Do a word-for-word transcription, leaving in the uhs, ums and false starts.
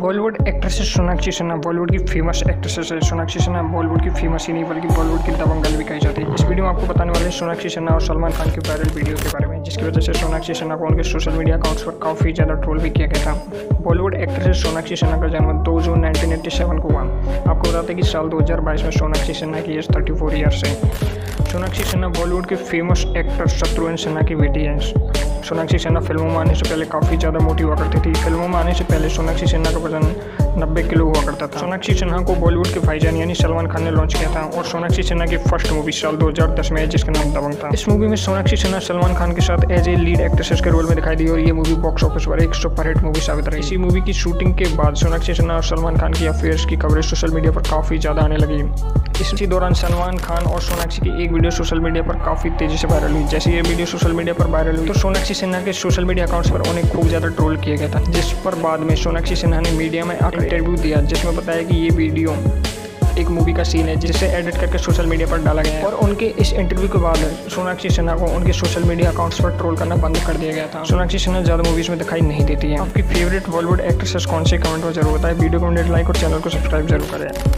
Bollywood actress Sonakshi Sinha Bollywood की famous actresses है। Sonakshi Sinha Bollywood की फेमस ही नहीं बल्कि बॉलीवुड की दबंगल भी कही जाती है। इस वीडियो में आपको बताने वाले सोनाक्षी सिन्हा और सलमान खान की वायरल वीडियो के बारे में, जिसकी वजह से सोनाक्षी सिन्हा को उनके सोशल मीडिया अकाउंट्स पर काफ़ी ज़्यादा ट्रोल भी किया गया था। बॉलीवुड एक्ट्रेस सोनाक्षी सिन्हा का जन्म दो जून नाइनटीन एट्टी सेवन को हुआ। आपको बताते कि साल दो हज़ार बाईस में सोनाक्षी सिन्हा की एज थर्टी फोर ईयर्स है। सोनाक्षी सिन्हा बॉलीवुड के फेमस एक्टर शत्रुघ्न सिन्हा की बेटी है। सोनाक्षी सिन्हा फिल्मों में आने से पहले काफ़ी ज़्यादा मोटी हुआ करती थी। फिल्मों में आने से पहले सोनाक्षी सिन्हा का वजन नब्बे किलो हुआ करता था। सोनाक्षी सिन्हा को बॉलीवुड के भाईजान यानी सलमान खान ने लॉन्च किया था और सोनाक्षी सिन्हा की फर्स्ट मूवी साल दो हज़ार दस में है, जिसका नाम दबंग था। इस मूवी में सोनाक्षी सिन्हा सलमान खान के साथ एज ए लीड एक्ट्रेसेस के रोल में दिखाई दी और ये मूवी बॉक्स ऑफिस पर एक सुपरहिट मूवी साबित रही। इसी मूवी की शूटिंग के बाद सोनाक्षी सिन्हा और सलमान खान की अफेयर्स की कवरेज सोशल मीडिया पर काफ़ी ज़्यादा आने लगी। इसी दौरान सलमान खान और सोनाक्षी की एक वीडियो सोशल मीडिया पर काफ़ी तेजी से वायरल हुई। जैसे ये वीडियो सोशल मीडिया पर वायरल हुई तो सोनाक्षी सिन्हा के सोशल मीडिया अकाउंट्स पर उन्हें खूब ज़्यादा ट्रोल किया गया था, जिस पर बाद में सोनाक्षी सिन्हा ने मीडिया में आकर इंटरव्यू दिया, जिसमें बताया कि ये वीडियो एक मूवी का सीन है जिसे एडिट करके सोशल मीडिया पर डाला गया है। और उनके इस इंटरव्यू के बाद सोनाक्षी सिन्हा को उनके सोशल मीडिया अकाउंट्स पर ट्रोल करना बंद कर दिया गया था। सोनाक्षी सिन्हा ज़्यादा मूवीज़ में दिखाई नहीं देती है। आपकी फेवरेट बॉलीवुड एक्ट्रेसेस कौन से, कमेंट में जरूर बताएं। वीडियो को लाइक और चैनल को सब्सक्राइब जरूर करें।